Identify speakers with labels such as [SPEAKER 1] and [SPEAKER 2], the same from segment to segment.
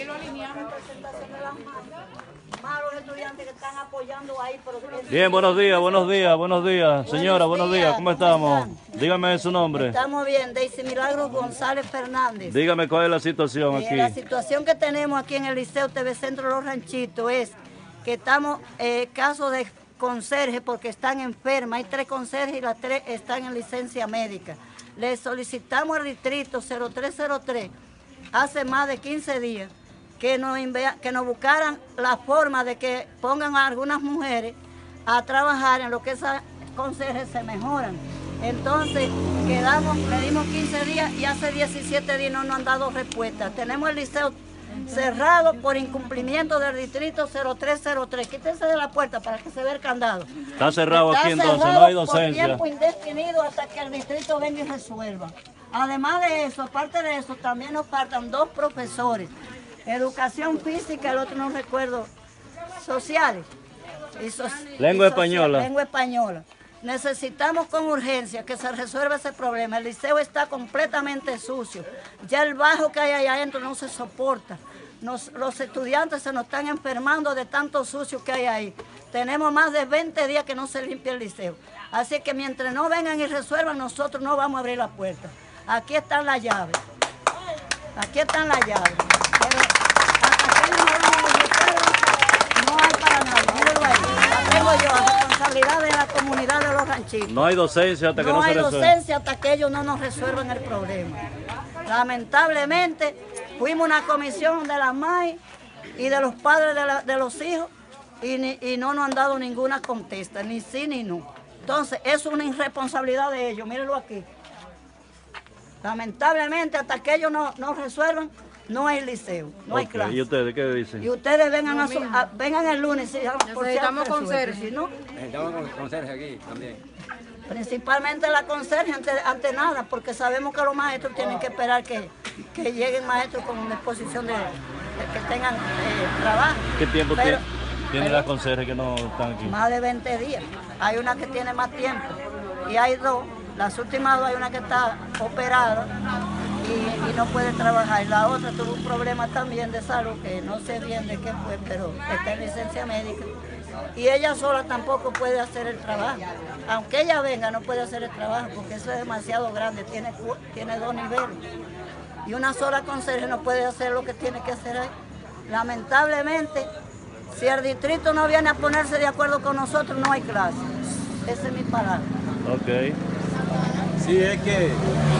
[SPEAKER 1] Bien, buenos días, buenos días, buenos días. Señora, buenos días, ¿cómo estamos? Dígame su nombre.
[SPEAKER 2] Estamos bien, Daisy Milagros González Fernández.
[SPEAKER 1] Dígame cuál es la situación aquí.
[SPEAKER 2] La situación que tenemos aquí en el Liceo TV Centro Los Ranchitos es que estamos caso de conserje porque están enfermas. Hay 3 conserjes y las 3 están en licencia médica. Le solicitamos al distrito 0303 hace más de 15 días que nos buscaran la forma de que pongan a algunas mujeres a trabajar en lo que esas conserjes se mejoran. Entonces le dimos 15 días y hace 17 días no nos han dado respuesta. Tenemos el liceo cerrado por incumplimiento del distrito 0303. Quítense de la puerta para que se vea el candado.
[SPEAKER 1] Está cerrado aquí entonces, no hay docencia.
[SPEAKER 2] Por tiempo indefinido hasta que el distrito venga y resuelva. Además de eso, aparte de eso, también nos faltan 2 profesores. Educación física, el otro no recuerdo, sociales.
[SPEAKER 1] Lengua española.
[SPEAKER 2] Lengua española. Necesitamos con urgencia que se resuelva ese problema. El liceo está completamente sucio. Ya el bajo que hay allá adentro no se soporta. Los estudiantes se nos están enfermando de tanto sucio que hay ahí. Tenemos más de 20 días que no se limpia el liceo. Así que mientras no vengan y resuelvan, nosotros no vamos a abrir la puerta. Aquí están las llaves. Aquí están las llaves. Pero hasta que no resuelvan, no hay para nada. Mírenlo ahí. La tengo yo, a responsabilidad de la comunidad de Los Ranchitos.
[SPEAKER 1] No hay docencia hasta que no se resuelva.
[SPEAKER 2] No hay docencia hasta que ellos no nos resuelvan el problema. Lamentablemente, fuimos una comisión de la MAI y de los padres de los hijos y no nos han dado ninguna contesta, ni sí ni no. Entonces, es una irresponsabilidad de ellos, mírenlo aquí. Lamentablemente, hasta que ellos no resuelvan, no hay liceo, no hay clase.
[SPEAKER 1] ¿Y ustedes qué dicen?
[SPEAKER 2] Y ustedes vengan, vengan el lunes.
[SPEAKER 3] Necesitamos conserje.
[SPEAKER 2] Si no,
[SPEAKER 4] necesitamos conserje aquí también.
[SPEAKER 2] Principalmente la conserje ante nada, porque sabemos que los maestros tienen que esperar que lleguen maestros con una exposición de que tengan trabajo.
[SPEAKER 1] ¿Qué tiempo tiene las conserjes que no están aquí?
[SPEAKER 2] Más de 20 días. Hay una que tiene más tiempo y hay 2. Las últimas 2 hay una que está operada y no puede trabajar. Y la otra tuvo un problema también de salud, que no sé bien de qué fue, pero está en licencia médica. Y ella sola tampoco puede hacer el trabajo. Aunque ella venga, no puede hacer el trabajo, porque eso es demasiado grande, tiene 2 niveles. Y una sola conserje no puede hacer lo que tiene que hacer ahí. Lamentablemente, si el distrito no viene a ponerse de acuerdo con nosotros, no hay clase. Esa es mi palabra.
[SPEAKER 1] Ok.
[SPEAKER 4] Sí, es que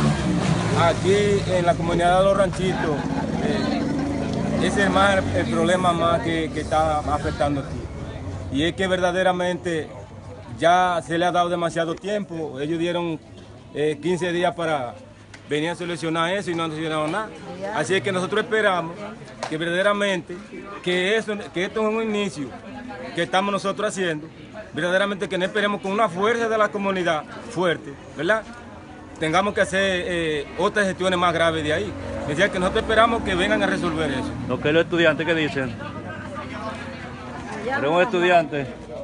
[SPEAKER 4] aquí en la comunidad de Los Ranchitos, ese es más el problema más que está afectando aquí. Y es que verdaderamente ya se le ha dado demasiado tiempo. Ellos dieron 15 días para venir a solucionar eso y no han solucionado nada. Así es que nosotros esperamos que verdaderamente que esto es un inicio que estamos nosotros haciendo, verdaderamente que no esperemos con una fuerza de la comunidad fuerte, ¿verdad? Tengamos que hacer otras gestiones más graves de ahí. Decía que nosotros esperamos que vengan a resolver eso.
[SPEAKER 1] ¿Lo que los estudiantes qué dicen? ¿Eres un estudiante?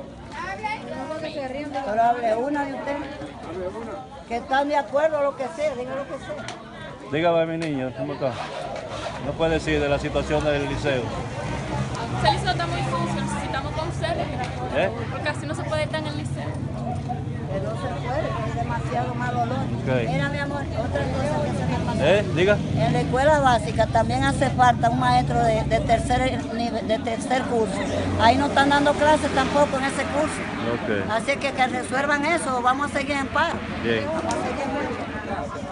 [SPEAKER 2] Pero hable una de ustedes. Que están de acuerdo a lo que sea, diga lo que sea.
[SPEAKER 1] Dígame, mi niño, ¿cómo está? ¿No puede decir de la situación del liceo?
[SPEAKER 3] El liceo está muy sucio, necesitamos conserje. Porque así no se puede estar en el liceo.
[SPEAKER 2] Que no se puede, que es demasiado mal olor.
[SPEAKER 1] Okay.
[SPEAKER 2] Mira, mi amor, otra cosa que se me pasó.
[SPEAKER 1] Diga.
[SPEAKER 2] En la escuela básica también hace falta un maestro de tercer curso. Ahí no están dando clases tampoco en ese curso.
[SPEAKER 1] Okay.
[SPEAKER 2] Así que resuelvan eso, vamos a seguir en paz.
[SPEAKER 1] Bien.
[SPEAKER 2] Vamos a seguir en paz.